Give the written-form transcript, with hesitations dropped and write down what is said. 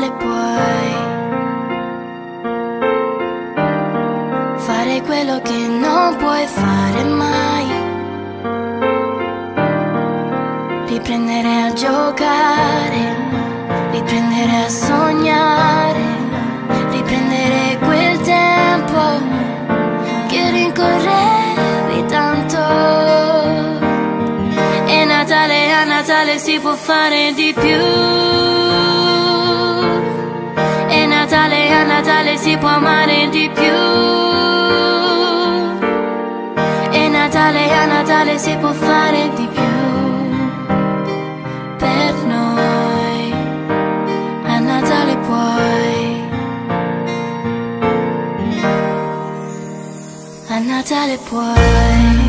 Natale puoi fare quello che non puoi fare mai, riprendere a giocare, riprendere a sognare, riprendere quel tempo che rincorrevi tanto. E Natale, a Natale si può fare di più. E Natale, a Natale si può amare di più. E Natale, a Natale si può fare di più. Per noi a Natale puoi, a Natale puoi.